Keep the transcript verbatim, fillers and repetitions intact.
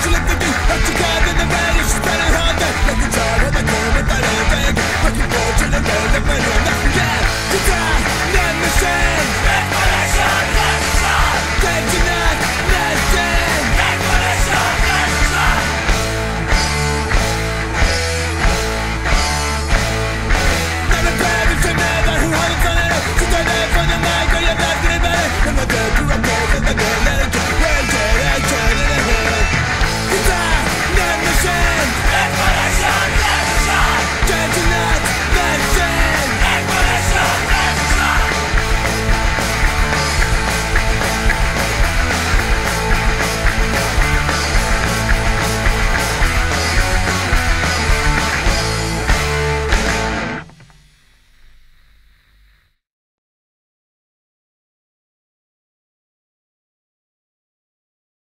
you live the beat, not you got in the bed, you should spend it all day. Looking tired of the cold and better thing. Looking forward to the day, the man